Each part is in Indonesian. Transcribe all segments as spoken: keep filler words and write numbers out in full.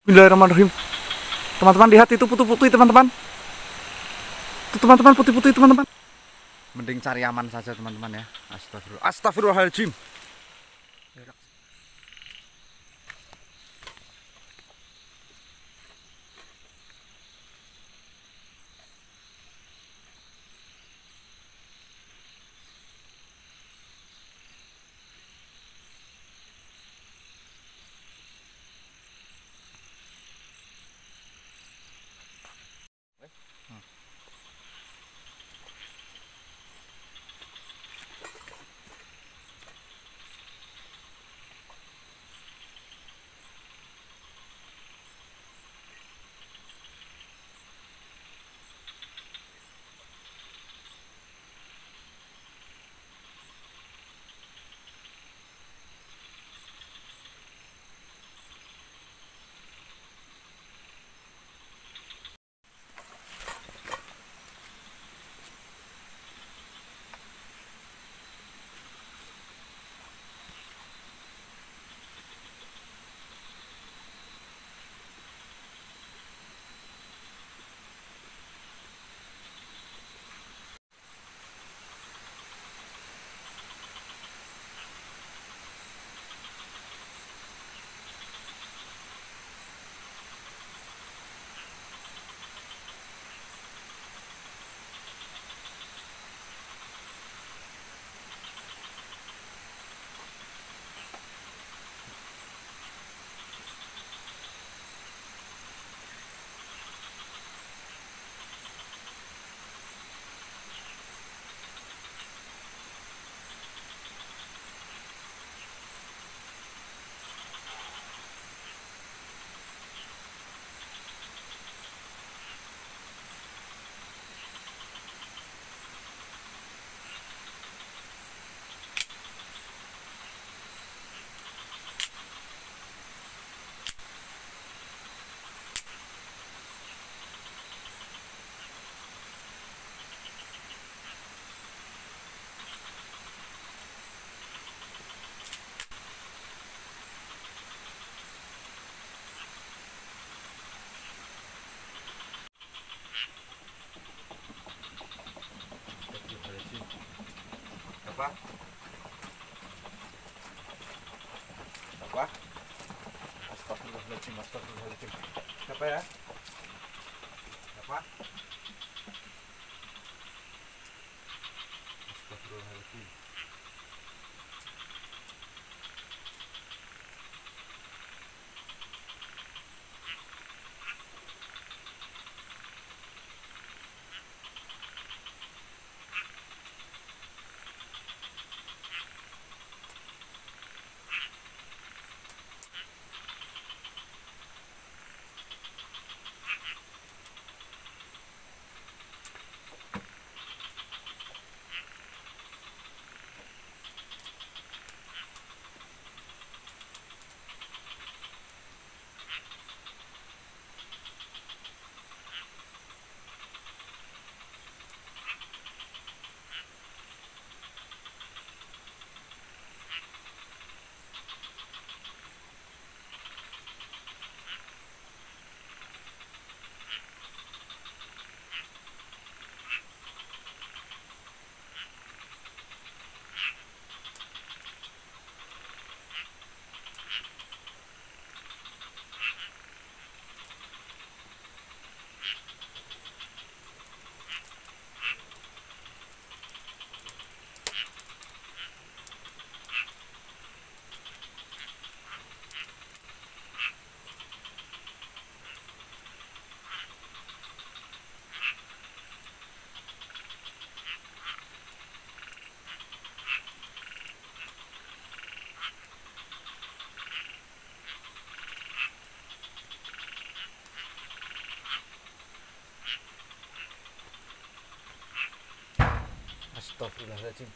Bismillahirrahmanirrahim. Teman-teman lihat itu putih-putih teman-teman. Itu teman-teman putih-putih teman-teman. Mending cari aman saja teman-teman ya. Astagfirullah. Astagfirullahaladzim. Apa? Apa? Astagfirullahaladzim, astagfirullahaladzim. Apa ya? Apa? Astagfirullahaladzim. Astagfirullahaladzim.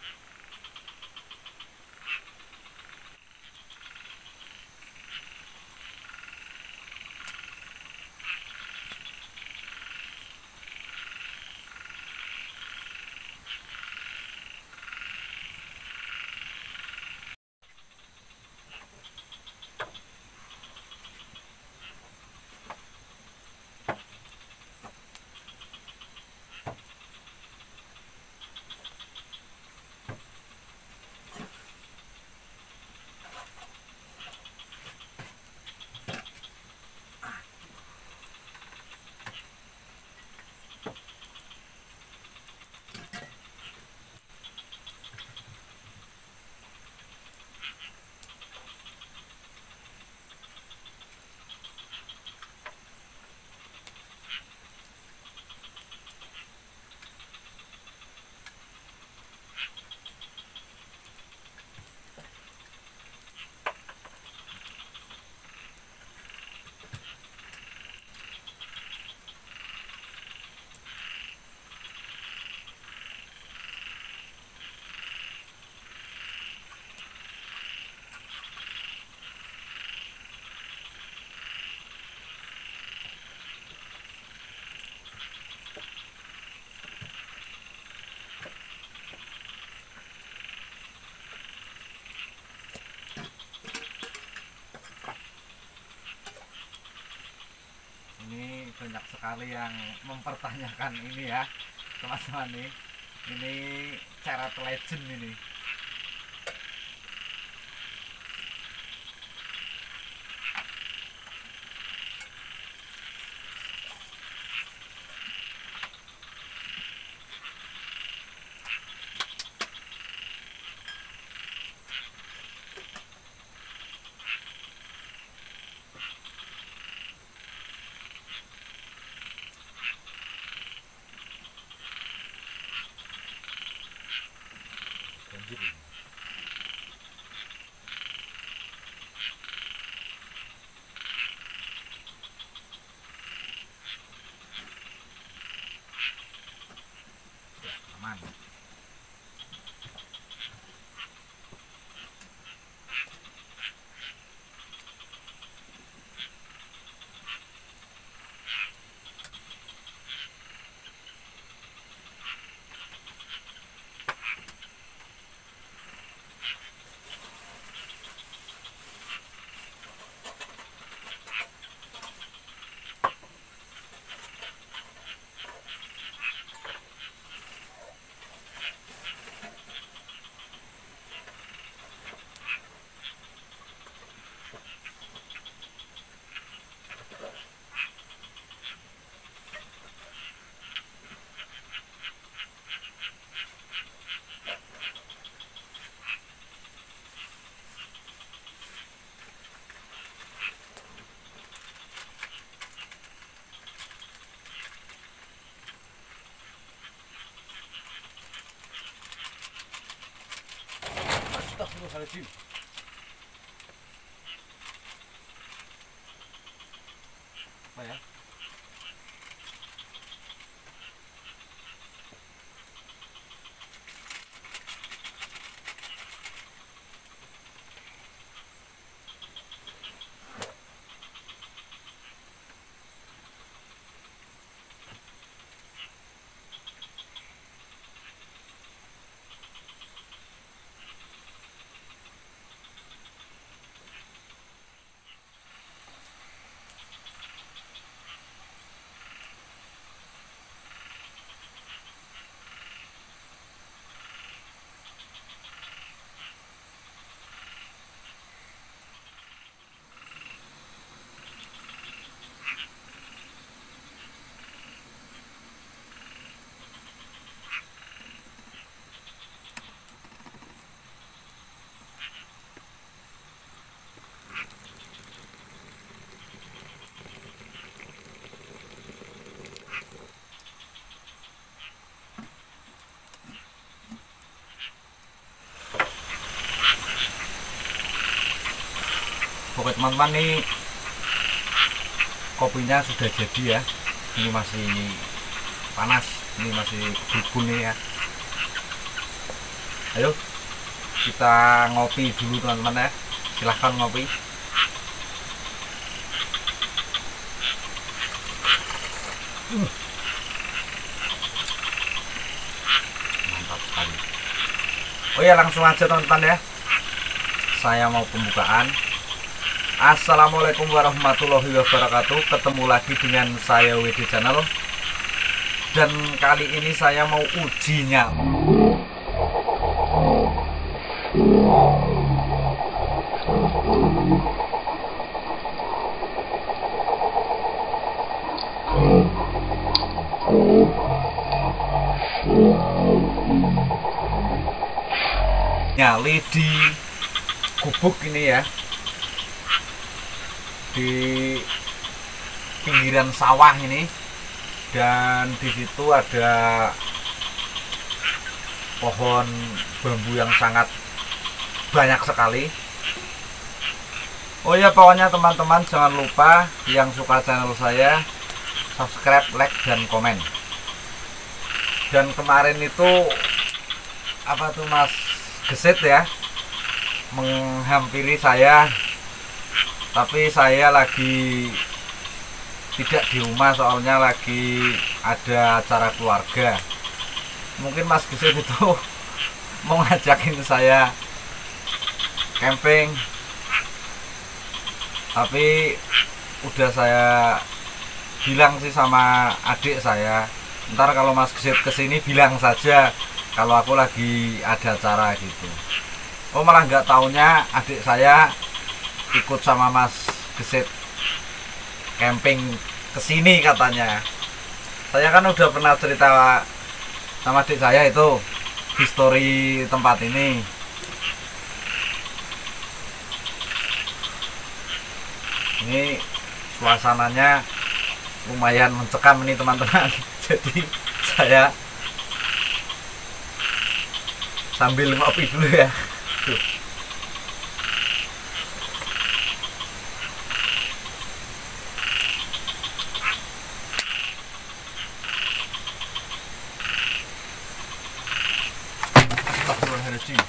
banyak sekali yang mempertanyakan ini ya teman-teman nih. Ini Carrot Legend ini. Banjir. Ya, aman. Astagfirullahaladzim. Apa ya? Oke teman-teman, nih kopinya sudah jadi ya. Ini masih panas, ini masih bubuk nih ya. Ayo kita ngopi dulu teman-teman ya. Silahkan ngopi. uh. Mantap sekali. Oh ya, langsung aja teman-teman ya, saya mau pembukaan. Assalamualaikum warahmatullahi wabarakatuh. Ketemu lagi dengan saya W D Channel. Dan kali ini saya mau ujinya. Nyali di gubuk ini ya, di pinggiran sawah ini, dan di situ ada pohon bambu yang sangat banyak sekali. Oh ya, pokoknya teman-teman jangan lupa yang suka channel saya subscribe, like, dan komen. Dan kemarin itu apa tuh Mas Gesit ya menghampiri saya, tapi saya lagi tidak di rumah, soalnya lagi ada acara keluarga. Mungkin Mas Gesit itu mau ngajakin saya camping, tapi udah saya bilang sih sama adik saya, ntar kalau Mas Gesit kesini bilang saja kalau aku lagi ada acara gitu. Oh malah nggak taunya adik saya ikut sama Mas Gesit camping kesini katanya. Saya kan udah pernah cerita sama adik saya itu histori tempat ini. Ini suasananya lumayan mencekam ini teman-teman. Jadi saya sambil ngopi dulu ya. Tuh. Astagfirullahaladzim.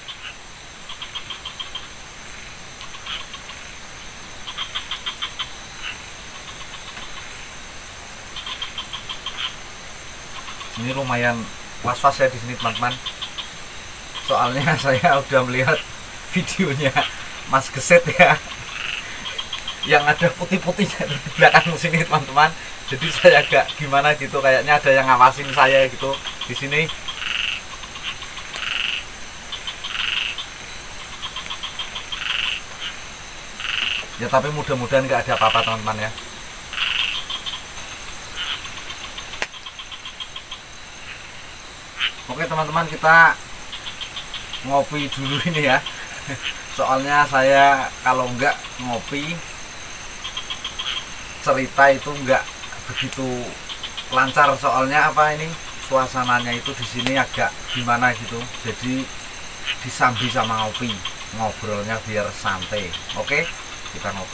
Ini lumayan was-was ya di sini teman-teman. Soalnya saya udah melihat videonya Mas Gesit ya, yang ada putih-putihnya di belakang sini teman-teman. Jadi saya agak gimana gitu, kayaknya ada yang ngawasin saya gitu di sini. Ya tapi mudah-mudahan nggak ada apa-apa teman-teman ya. Oke teman-teman, kita ngopi dulu ini ya. Soalnya saya kalau nggak ngopi cerita itu nggak begitu lancar. Soalnya apa ini suasananya itu di sini agak gimana gitu. Jadi disambi sama ngopi, ngobrolnya biar santai. Oke, kita ngopi.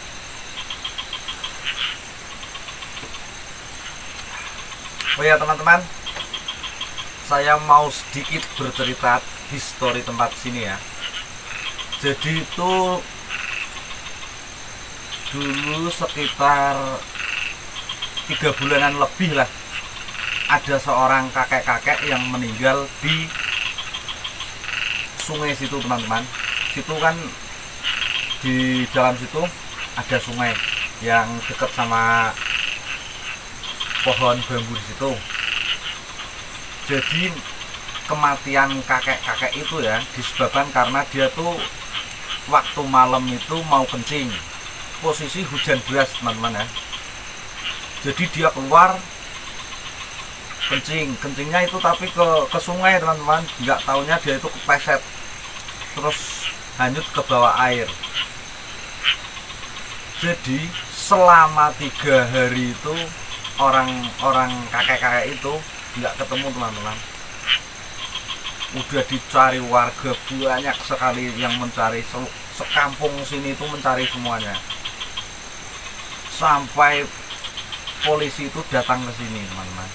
Oh ya teman-teman, saya mau sedikit bercerita histori tempat sini ya. Jadi itu dulu sekitar tiga bulanan lebih lah, ada seorang kakek-kakek yang meninggal di sungai situ teman-teman. Situ kan di dalam situ ada sungai yang dekat sama pohon bambu di situ. Jadi kematian kakek-kakek itu ya disebabkan karena dia tuh waktu malam itu mau kencing, posisi hujan deras teman-teman ya. Jadi dia keluar kencing, kencingnya itu tapi ke ke sungai teman-teman. Nggak taunya dia itu kepleset terus hanyut ke bawah air. Jadi selama tiga hari itu orang-orang kakek-kakek itu nggak ketemu teman-teman. Udah dicari warga, banyak sekali yang mencari, sekampung sini itu mencari semuanya. Sampai polisi itu datang ke sini teman-teman.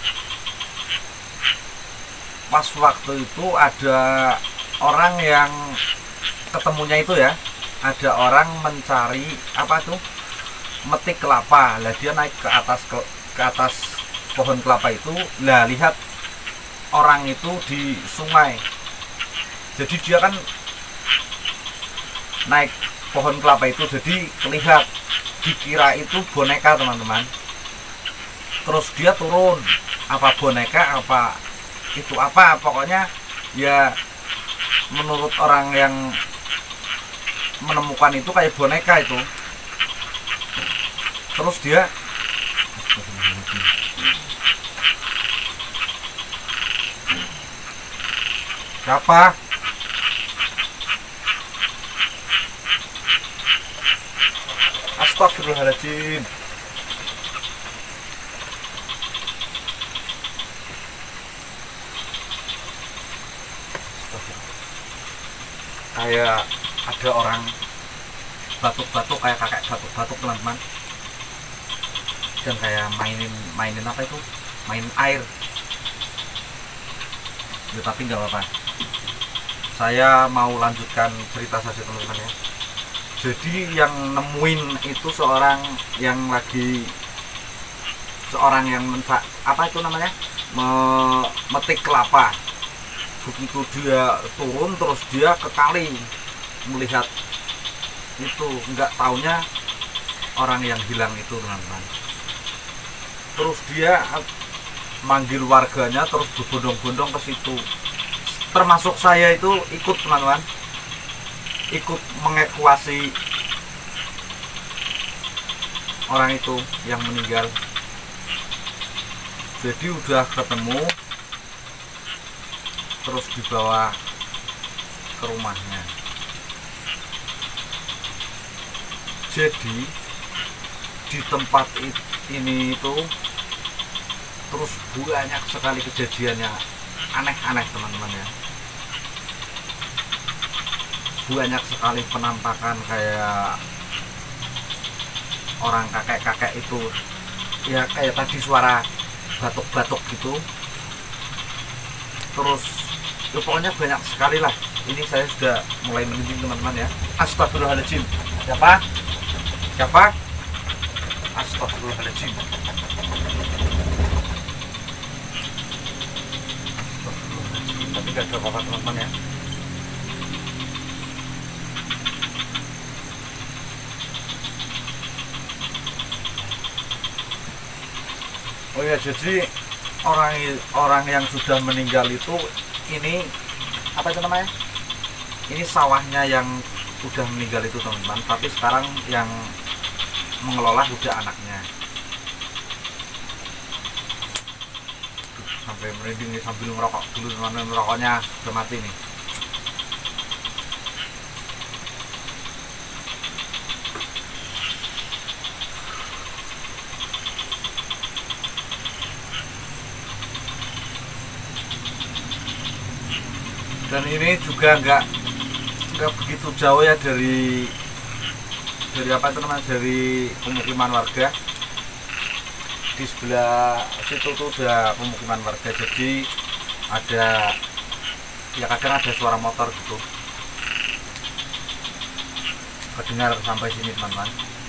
Pas waktu itu ada orang yang ketemunya itu ya, ada orang mencari apa tuh, metik kelapa. Lah dia naik ke atas ke, ke atas pohon kelapa itu, lah lihat orang itu di sungai. Jadi dia kan naik pohon kelapa itu, jadi terlihat, dikira itu boneka teman-teman. Terus dia turun, apa boneka apa itu apa, pokoknya ya menurut orang yang menemukan itu kayak boneka itu. Terus dia siapa? Astagfirullahaladzim. Kayak ada orang batuk-batuk, kayak kakek batuk-batuk teman-teman. Dan kayak mainin mainin apa itu? Main air. Ya, tapi nggak apa-apa. Saya mau lanjutkan cerita saja teman-teman ya. Jadi yang nemuin itu seorang yang lagi seorang yang menca, apa itu namanya, memetik kelapa. Begitu dia turun terus dia ke kali melihat itu, nggak taunya orang yang hilang itu teman-teman. terus dia manggil warganya, terus berbondong-bondong ke situ. Termasuk saya itu ikut, teman-teman, ikut mengevakuasi orang itu yang meninggal. Jadi udah ketemu, terus dibawa ke rumahnya. Jadi di tempat ini itu terus banyak sekali kejadiannya aneh-aneh, teman-teman ya. Banyak sekali penampakan kayak orang kakek-kakek itu ya, kayak tadi suara batuk-batuk gitu. Terus ya pokoknya banyak sekali lah. Ini saya sudah mulai merinding, teman-teman ya. Astagfirullahaladzim. Siapa? Siapa? Astagfirullahaladzim. Astagfirullahaladzim. Tapi gak ada apa-apa, teman-teman ya. Oh ya, jadi orang orang yang sudah meninggal itu, ini apa itu namanya? Ini sawahnya yang udah meninggal itu, teman-teman. Tapi sekarang yang mengelola udah anaknya. Sampai merinding nih sambil ngerokok dulu, teman-teman. Merokoknya udah mati nih. Dan ini juga nggak nggak begitu jauh ya dari dari apa itu namanya, dari pemukiman warga. Di sebelah situ tuh udah pemukiman warga, jadi ada ya kadang ada suara motor gitu kedengar sampai sini, teman-teman.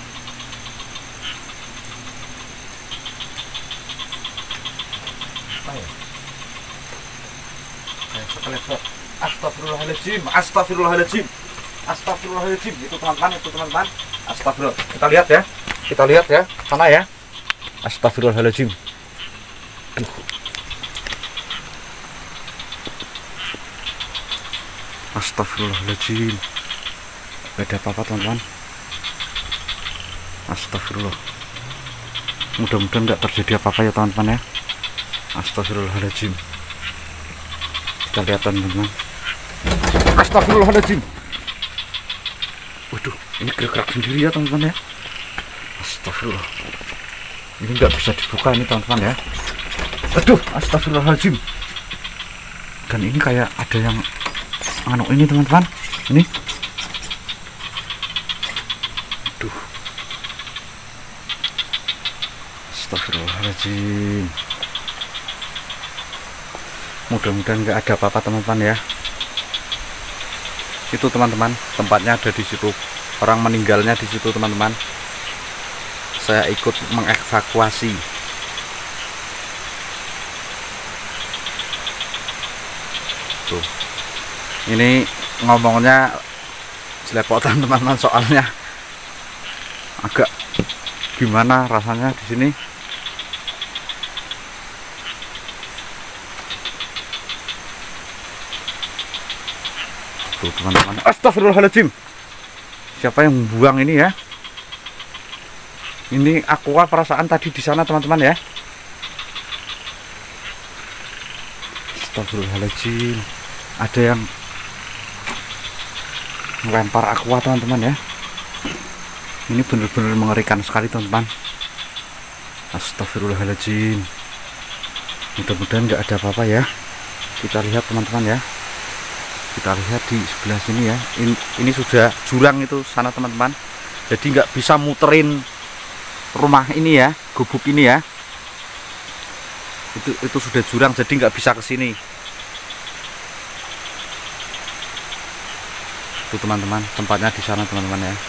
Apa ya? Kayak sekelepot. Astagfirullahaladzim, astagfirullahaladzim, astagfirullahaladzim. Itu, teman-teman, itu teman-teman. Astagfirullah. Kita lihat ya, kita lihat ya, sana ya. Astagfirullahaladzim. Duh. Astagfirullahaladzim. Gak ada apa-apa, teman-teman. Astagfirullah. Mudah-mudahan nggak terjadi apa-apa ya, teman-teman ya. Astagfirullahaladzim. Kita lihat, teman-teman. Astagfirullahaladzim. Waduh, ini gerak-gerak sendiri ya, teman-teman ya. Astagfirullah. Ini nggak bisa dibuka ini, teman-teman ya. Aduh, astagfirullahaladzim. Dan ini kayak ada yang anu ini, teman-teman. Ini. Aduh. Astagfirullahaladzim. Mudah-mudahan nggak ada apa-apa, teman-teman ya. Itu, teman-teman, tempatnya ada di situ. Orang meninggalnya di situ, teman-teman. Saya ikut mengevakuasi. Tuh. Ini ngomongnya selepotan, teman-teman, soalnya agak gimana rasanya di sini. Tuh, teman-teman. Astagfirullahaladzim. Siapa yang buang ini ya? Ini aqua perasaan tadi di sana, teman-teman ya. Astagfirullahaladzim. Ada yang melempar aqua, teman-teman ya. Ini benar-benar mengerikan sekali, teman-teman. Astagfirullahaladzim. Mudah-mudahan nggak ada apa-apa ya. Kita lihat, teman-teman ya. Kita lihat di sebelah sini ya. Ini, ini sudah jurang itu sana, teman-teman. Jadi nggak bisa muterin rumah ini ya, gubuk ini ya. Itu itu sudah jurang, jadi nggak bisa ke sini. Itu, teman-teman, tempatnya di sana, teman-teman ya.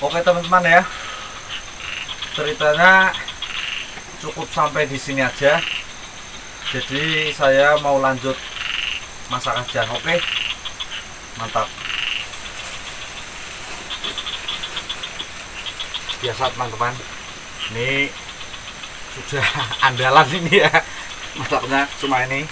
Oke teman-teman ya, ceritanya cukup sampai di sini aja. Jadi saya mau lanjut masak aja. Oke, mantap. Biasa teman-teman, ini sudah andalan ini ya, masaknya cuma ini.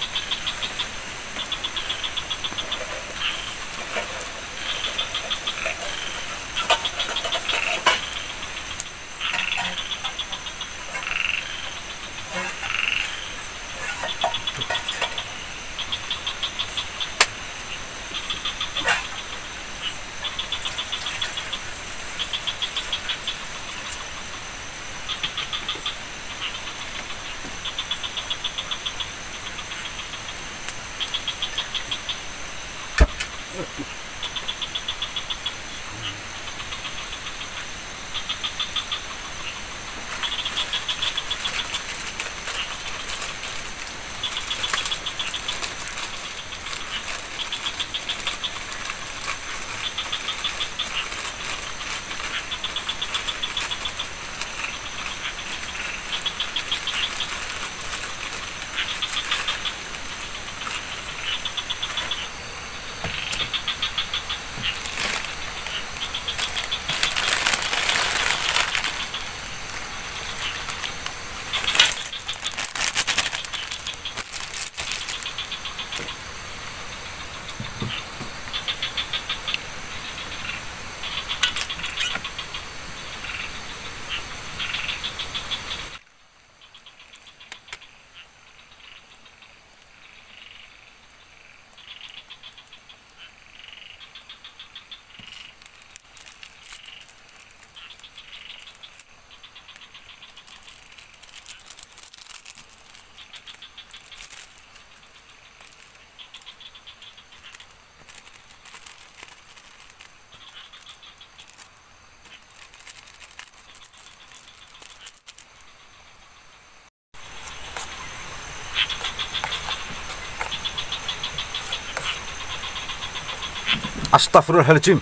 Astagfirullahaladzim.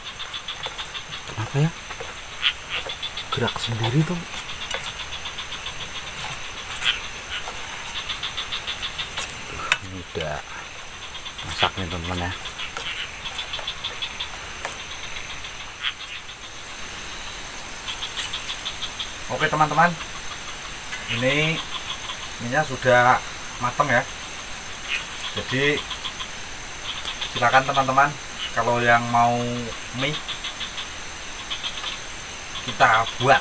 Kenapa ya? Gerak sendiri tuh. Tuh, ini udah masak nih teman-teman ya. Oke teman-teman, ini minyak sudah matang ya. Jadi silakan teman-teman, kalau yang mau mie kita buat.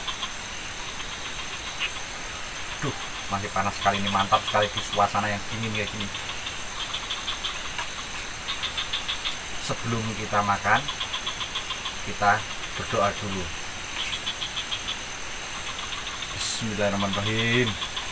Duh, masih panas sekali ini, mantap sekali di suasana yang dingin kayak gini. Sebelum kita makan, kita berdoa dulu. Bismillahirrahmanirrahim.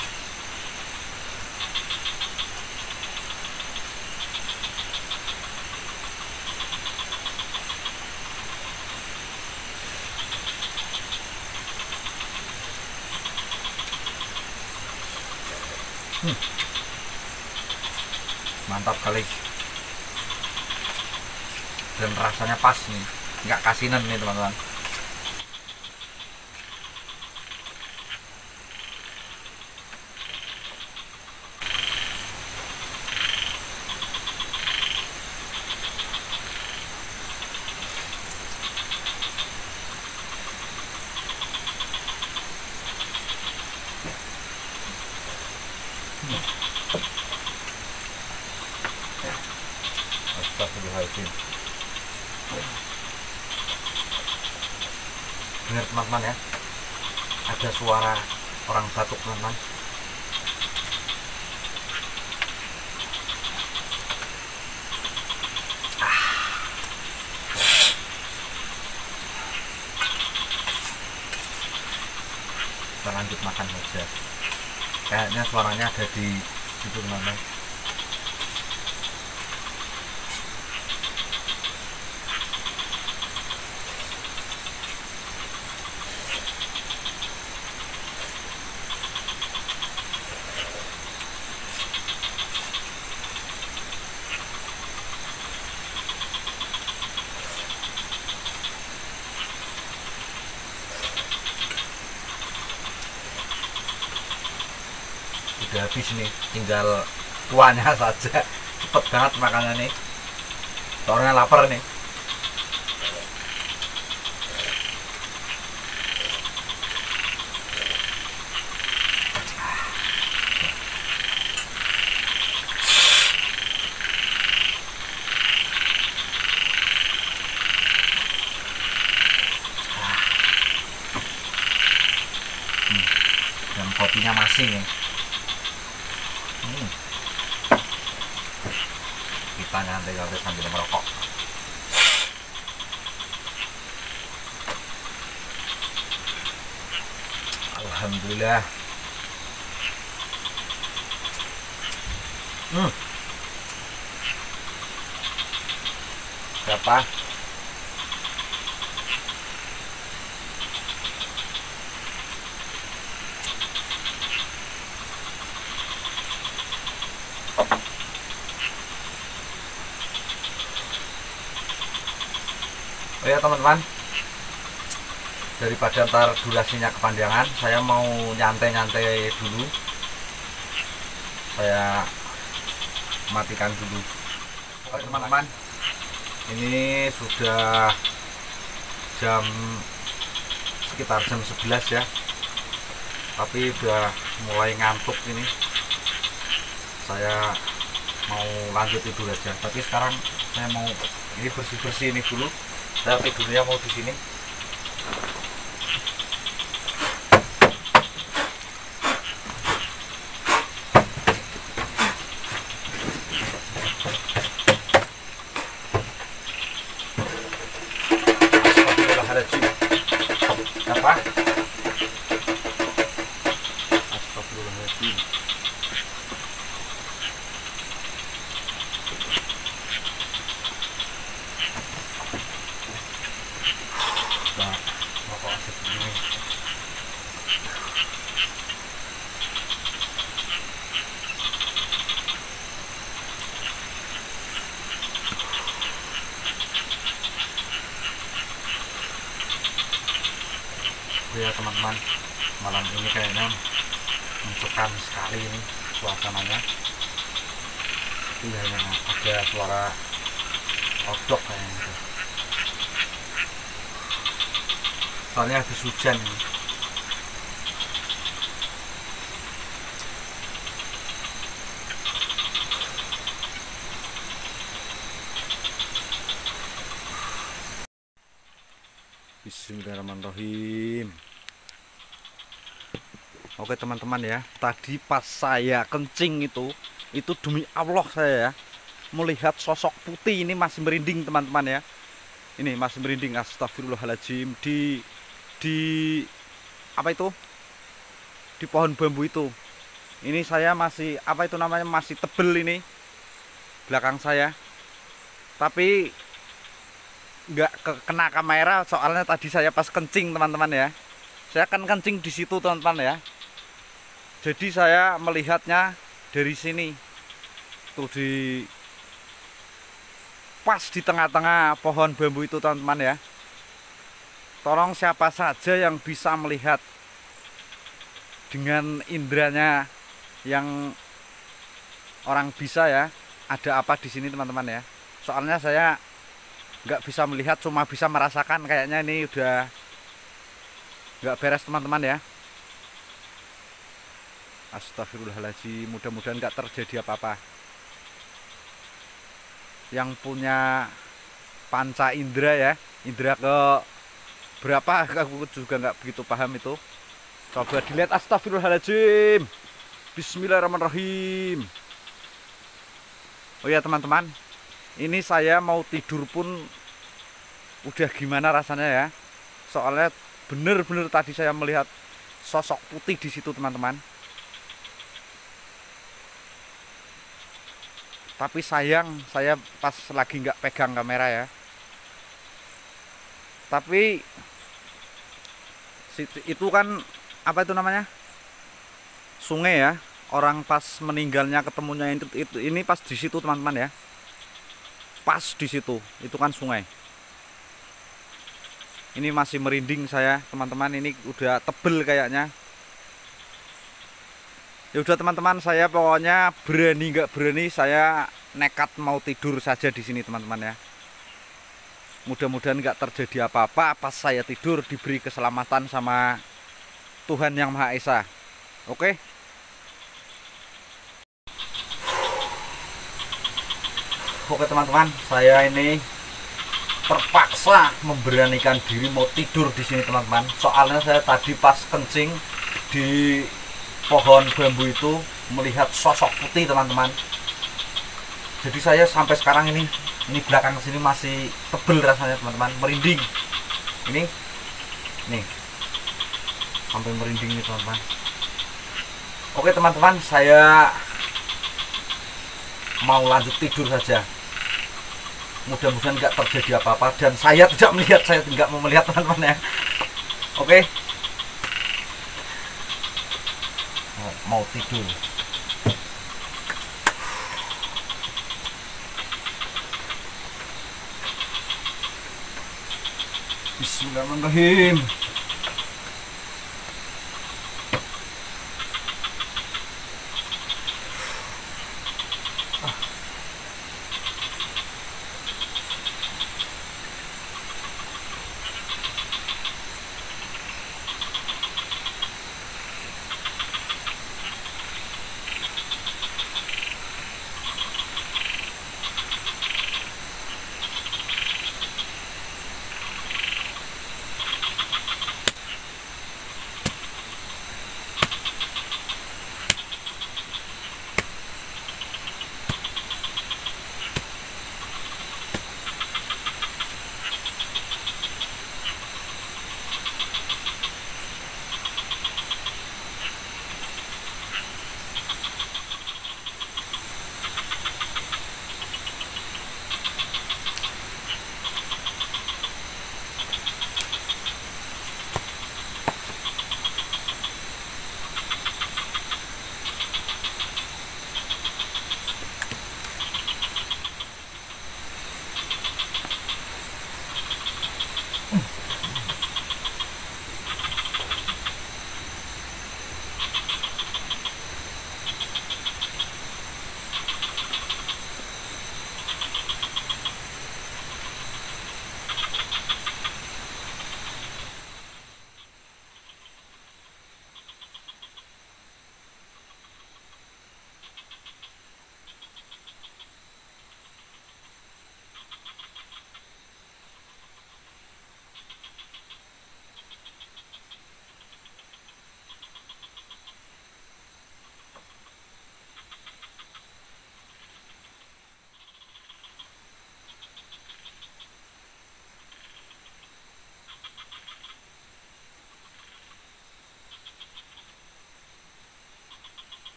Hmm. Mantap kali, dan rasanya pas nih, nggak kasinan nih teman-teman. Astagfirullahaladzim. Dengar teman-teman ya, ada suara orang batuk teman-teman. Ah. Kita lanjut makan saja. Kayaknya suaranya ada di situ teman-teman. sudah habis nih, tinggal kuahnya saja. Cepet banget makannya nih, soalnya lapar nih. Dan kopinya masih nih. hmm. Kita nyantai-nyantai sambil merokok. Alhamdulillah. hmm. Siapa? Oh ya teman-teman, daripada ntar durasinya kepanjangan, saya mau nyantai-nyantai dulu. Saya matikan dulu. Oke teman-teman, ini sudah jam sekitar jam sebelas ya, tapi udah mulai ngantuk ini. Saya mau lanjut tidur aja, tapi sekarang saya mau ini bersih-bersih ini dulu. Saya tidurnya mau di sini. Astagfirullahaladzim. Apa? Astagfirullahaladzim. Ya teman-teman, malam ini kayaknya mencekam sekali ini suasananya. Tapi hanya ada suara odok kayaknya. Soalnya habis hujan ini. Bismillahirrahmanirrahim. Oke teman-teman ya, tadi pas saya kencing itu, itu demi Allah saya ya, melihat sosok putih ini masih merinding teman-teman ya. Ini masih merinding, astagfirullahaladzim, di di apa itu? Di pohon bambu itu. Ini saya masih apa itu namanya, masih tebel ini belakang saya. Tapi nggak kena kamera, soalnya tadi saya pas kencing teman-teman ya. Saya kan kencing di situ teman-teman ya. Jadi saya melihatnya dari sini tuh, di pas di tengah-tengah pohon bambu itu teman-teman ya. Tolong siapa saja yang bisa melihat dengan indranya yang orang bisa ya, ada apa di sini teman-teman ya. Soalnya saya nggak bisa melihat, cuma bisa merasakan. Kayaknya ini udah nggak beres teman-teman ya. Astagfirullahaladzim, mudah-mudahan nggak terjadi apa-apa. Yang punya panca indera ya, indera ke berapa aku juga nggak begitu paham itu. Coba dilihat, astagfirullahaladzim. Bismillahirrahmanirrahim. Oh ya teman-teman, ini saya mau tidur pun udah gimana rasanya ya. Soalnya bener-bener tadi saya melihat sosok putih di situ teman-teman. Tapi sayang saya pas lagi nggak pegang kamera ya. Tapi itu kan apa itu namanya, sungai ya. Orang pas meninggalnya ketemunya itu, itu ini pas di situ teman-teman ya. Pas di situ, itu kan sungai. Ini masih merinding saya teman-teman, ini udah tebel kayaknya. Ya udah teman-teman, saya pokoknya berani nggak berani saya nekat mau tidur saja di sini teman-teman ya. Mudah-mudahan nggak terjadi apa-apa pas saya tidur, diberi keselamatan sama Tuhan Yang Maha Esa. Oke. Oke teman-teman, saya ini terpaksa memberanikan diri mau tidur di sini teman-teman. Soalnya saya tadi pas kencing di pohon bambu itu melihat sosok putih teman-teman. Jadi saya sampai sekarang ini ini belakang sini masih tebel rasanya teman-teman, merinding. Ini nih sampai merinding nih teman-teman. Oke teman-teman, saya mau lanjut tidur saja. Mudah-mudahan nggak terjadi apa-apa dan saya tidak melihat, saya tidak mau melihat teman-teman ya. Oke. Mau tidur. Bismillahirrahmanirrahim.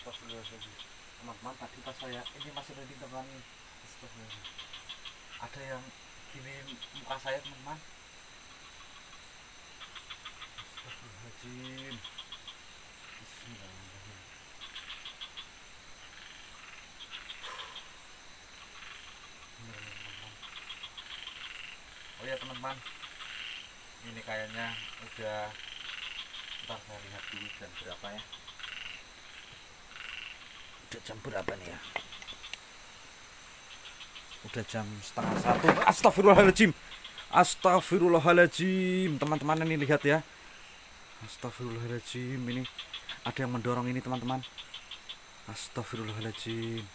Teman-teman, tadi pas saya ini masih ada di teman, ada yang kirim muka saya teman-teman. Astagfirullahaladzim. Bismillahirrahmanirrahim. Oh ya teman-teman, ini kayaknya udah, ntar saya lihat dulu jam berapa ya. Udah jam berapa nih ya? Udah jam setengah satu. Astagfirullahaladzim. Astagfirullahaladzim. Teman-teman ini lihat ya. Astagfirullahaladzim. Ini ada yang mendorong ini teman-teman. Astagfirullahaladzim.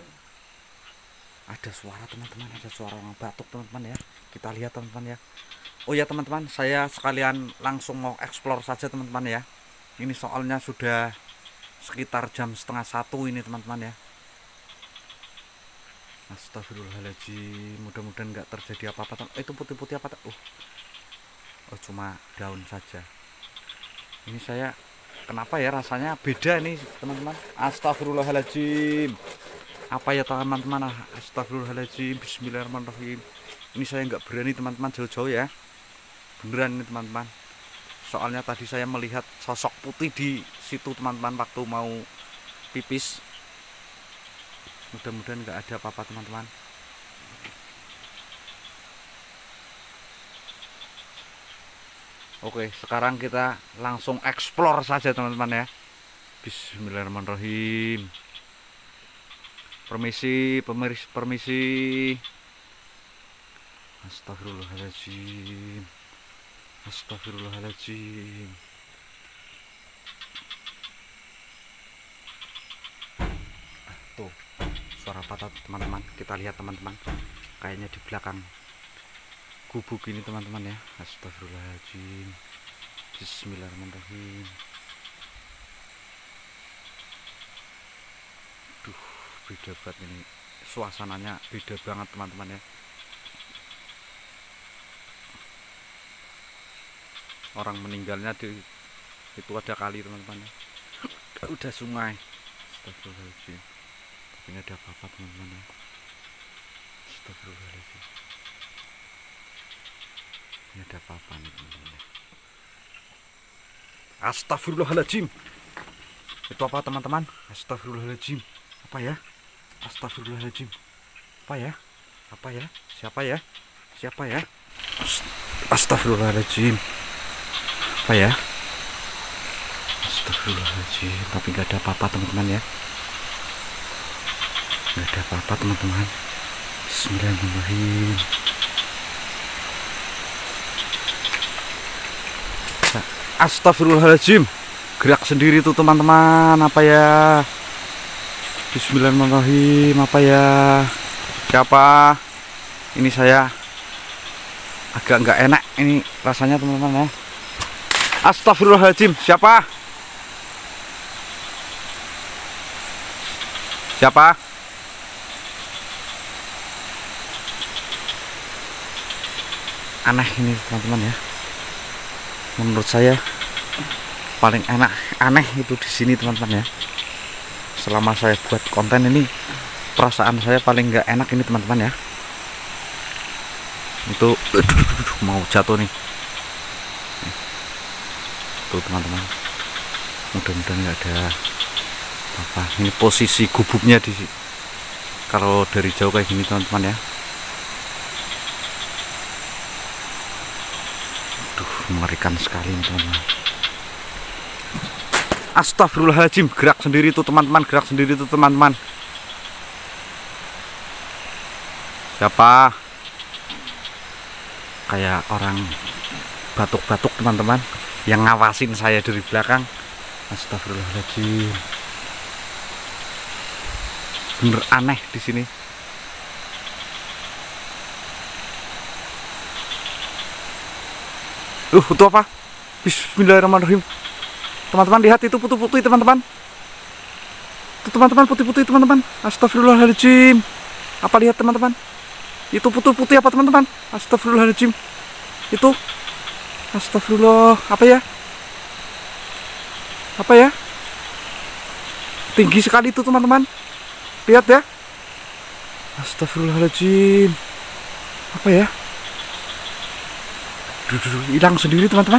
Ada suara teman-teman. Ada suara orang batuk teman-teman ya. Kita lihat teman-teman ya. Oh ya teman-teman, saya sekalian langsung mau explore saja teman-teman ya. Ini soalnya sudah sekitar jam setengah satu ini teman-teman ya. Astagfirullahaladzim. Mudah-mudahan nggak terjadi apa-apa. Itu putih-putih apa? Uh. Oh cuma daun saja. Ini saya kenapa ya rasanya beda nih teman-teman. Astagfirullahaladzim. Apa ya teman-teman? Astagfirullahaladzim. Bismillahirrahmanirrahim. Ini saya nggak berani teman-teman jauh-jauh ya. Beneran ini teman-teman. Soalnya tadi saya melihat sosok putih di situ teman-teman waktu mau pipis. Mudah-mudahan nggak ada apa-apa teman-teman. Oke, sekarang kita langsung explore saja teman-teman ya. Bismillahirrahmanirrahim. Permisi, pemirsa, permisi. Astagfirullahaladzim. Astagfirullahaladzim. Tuh, suara patah teman-teman. Kita lihat teman-teman. Kayaknya di belakang gubuk ini teman-teman ya. Astagfirullahaladzim. Bismillahirrahmanirrahim. Duh, beda banget ini. Suasananya beda banget teman-teman ya. Orang meninggalnya di itu ada kali teman-teman ya. Udah sungai. Astagfirullahaladzim. Tapi nggak ada apa-apa teman-teman ya. Astagfirullahaladzim. Ini ada apa-apa nih teman-teman ya. Astagfirullahaladzim. Itu apa teman-teman? Astagfirullahaladzim. Apa ya? Astagfirullahaladzim. Apa ya? Apa ya? Siapa ya? Siapa ya? Astagfirullahaladzim. Apa ya? Astagfirullahaladzim. Tapi nggak ada apa-apa teman-teman ya. Nggak ada apa-apa teman-teman. Bismillahirrahmanirrahim. Astagfirullahaladzim. Gerak sendiri tuh teman-teman. Apa ya? Bismillahirrahmanirrahim. Apa ya? Siapa? Ini saya agak nggak enak ini rasanya teman-teman ya. Astagfirullahaladzim. Siapa? Siapa? Aneh ini teman-teman ya. Menurut saya paling enak aneh itu di sini teman-teman ya. Selama saya buat konten ini, perasaan saya paling nggak enak ini teman-teman ya. Itu mau jatuh nih. Tuh teman-teman, mudah-mudahan nggak ada apa. Ini posisi gubuknya di kalau dari jauh kayak gini teman-teman ya. Aduh, mengerikan sekali teman-teman. Astagfirullahaladzim. Gerak sendiri tuh teman-teman. Gerak sendiri tuh teman-teman. Siapa? Kayak orang batuk-batuk teman-teman, yang ngawasin saya dari belakang. Astagfirullahaladzim. Bener aneh di sini. Uh, itu apa? Bismillahirrahmanirrahim. Teman-teman lihat itu putih-putih teman-teman. Itu teman-teman putih-putih teman-teman. Astagfirullahaladzim. Apa lihat teman-teman? Itu putih-putih apa teman-teman? Astagfirullahaladzim. Itu astagfirullah. Apa ya? Apa ya? tinggi sekali itu teman-teman. Lihat ya. Astagfirullahaladzim. Apa ya? Duh, duh, duh, hilang sendiri teman-teman.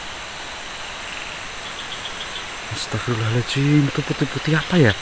Astagfirullahaladzim. Itu putih-putih apa ya?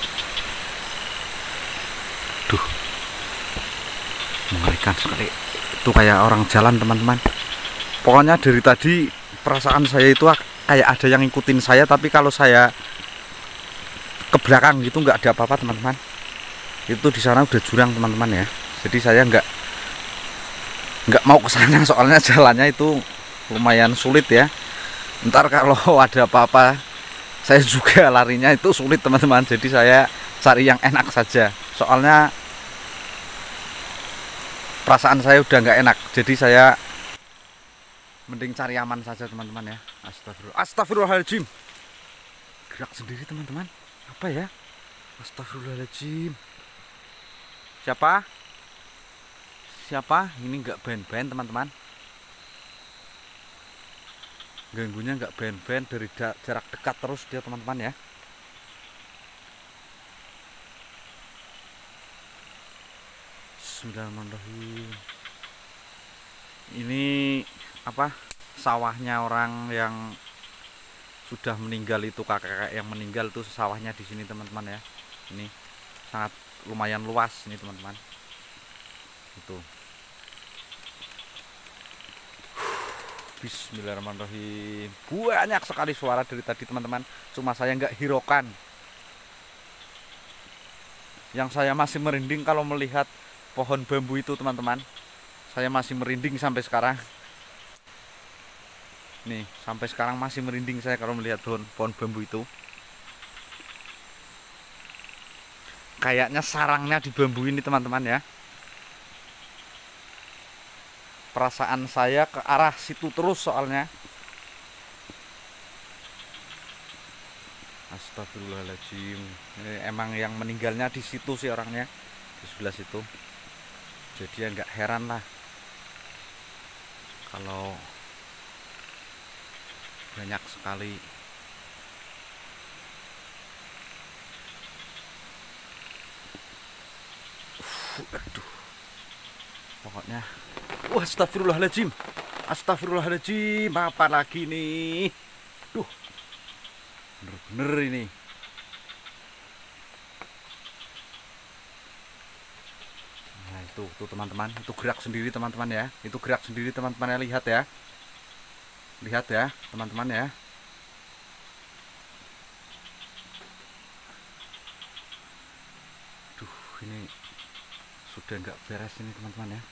Duh, mengerikan sekali. Itu kayak orang jalan teman-teman. Pokoknya dari tadi perasaan saya itu kayak ada yang ngikutin saya, tapi kalau saya ke belakang gitu nggak ada apa-apa teman-teman. Itu di sana udah jurang teman-teman ya. Jadi saya nggak nggak mau ke sana, soalnya jalannya itu lumayan sulit ya. Ntar kalau ada apa-apa saya juga larinya itu sulit teman-teman. Jadi saya cari yang enak saja. Soalnya perasaan saya udah nggak enak. Jadi saya mending cari aman saja teman-teman ya. Astagfirullah. Astagfirullahaladzim. Gerak sendiri teman-teman. Apa ya? Astagfirullahaladzim. Siapa? Siapa? Ini nggak band-band teman-teman. Ganggunya nggak band-band, dari jarak dekat terus dia teman-teman ya. Bismillahirrahmanirrahim. Ini apa? Sawahnya orang yang sudah meninggal itu, kakek-kakek yang meninggal itu sawahnya di sini teman-teman ya. Ini sangat lumayan luas ini teman-teman. Itu. Bismillahirrahmanirrahim. Banyak sekali suara dari tadi teman-teman. Cuma saya nggak hiraukan. Yang saya masih merinding kalau melihat pohon bambu itu teman-teman. Saya masih merinding sampai sekarang. Nih, sampai sekarang masih merinding saya kalau melihat pohon, pohon bambu itu. Kayaknya sarangnya di bambu ini teman-teman ya. Perasaan saya ke arah situ terus soalnya. Astagfirullahaladzim. Ini emang yang meninggalnya di situ sih orangnya, di sebelah situ. Jadi ya nggak heran lah kalau banyak sekali uh, aduh pokoknya. Wah, astagfirullahaladzim. Astagfirullahaladzim. Apa lagi nih? Duh, bener-bener ini. Nah itu tuh teman-teman, itu gerak sendiri teman-teman ya. Itu gerak sendiri teman-teman ya, lihat ya. Lihat ya teman-teman ya. Duh, ini sudah nggak beres ini teman-teman ya.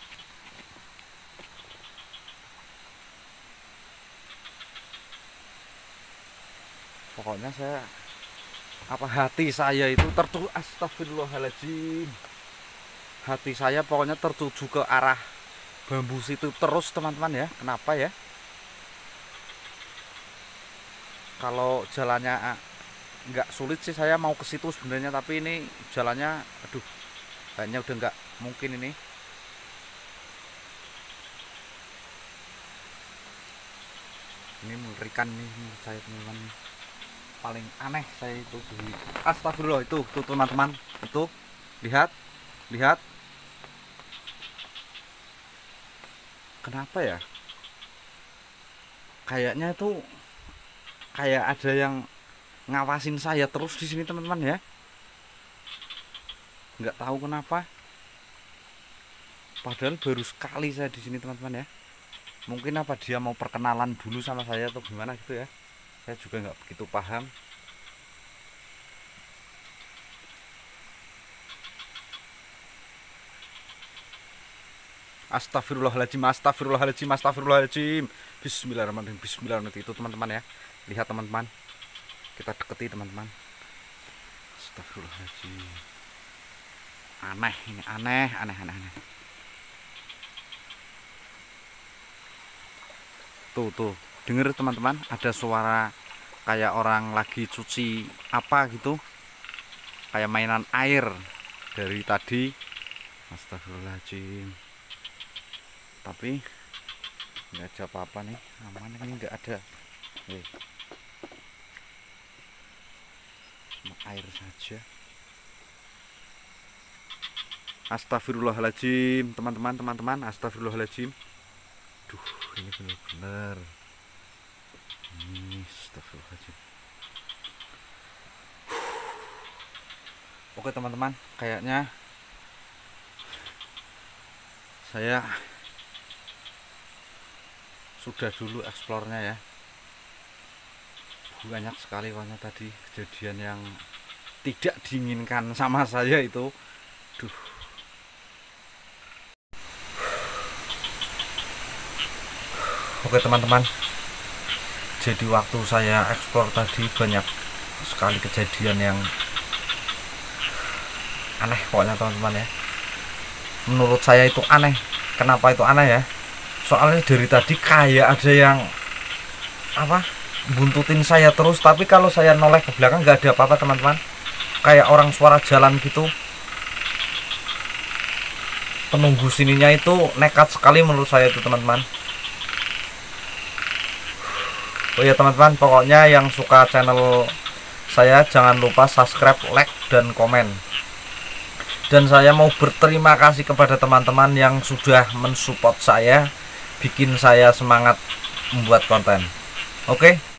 Pokoknya saya apa hati saya itu tertuju. Astagfirullahaladzim. Hati saya pokoknya tertuju ke arah bambu situ terus teman-teman ya. Kenapa ya? Kalau jalannya nggak sulit sih saya mau ke situ sebenarnya, tapi ini jalannya aduh kayaknya udah nggak mungkin ini. Ini mengerikan nih menurut saya teman-teman. Paling aneh saya itu di astagfirullah itu tuh teman-teman, itu lihat lihat kenapa ya, kayaknya itu kayak ada yang ngawasin saya terus di sini teman-teman ya, nggak tahu kenapa, padahal baru sekali saya di sini teman-teman ya. Mungkin apa dia mau perkenalan dulu sama saya atau gimana gitu ya, saya juga nggak begitu paham. Astagfirullahaladzim, astagfirullahaladzim, astagfirullahaladzim. Bismillahirrahmanirrahim, bismillahirrahmanirrahim. Itu teman-teman ya, lihat teman-teman, kita deketi teman-teman. Astagfirullahaladzim. Aneh ini, aneh, aneh, aneh, aneh. Tuh, tuh, denger teman-teman, ada suara kayak orang lagi cuci apa gitu, kayak mainan air dari tadi. Astagfirullahaladzim. Tapi nggak ada apa-apa nih, aman ini, nggak ada. Nih. air saja. Astagfirullahaladzim, teman-teman, teman-teman, astagfirullahaladzim. Duh, ini benar-benar. Ini astagfirullahaladzim. Oke teman-teman, kayaknya saya sudah dulu eksplornya ya. Banyak sekali warna tadi kejadian yang tidak diinginkan sama saya itu. Duh. Oke teman-teman, jadi waktu saya eksplor tadi banyak sekali kejadian yang aneh pokoknya teman-teman ya. Menurut saya itu aneh. Kenapa itu aneh ya? Soalnya dari tadi kayak ada yang apa buntutin saya terus, tapi kalau saya noleh ke belakang nggak ada apa-apa teman-teman. Kayak orang suara jalan gitu. Penunggu sininya itu nekat sekali menurut saya itu teman-teman. Oh ya teman-teman, pokoknya yang suka channel saya jangan lupa subscribe, like, dan komen. Dan saya mau berterima kasih kepada teman-teman yang sudah mensupport saya, bikin saya semangat membuat konten. Oke.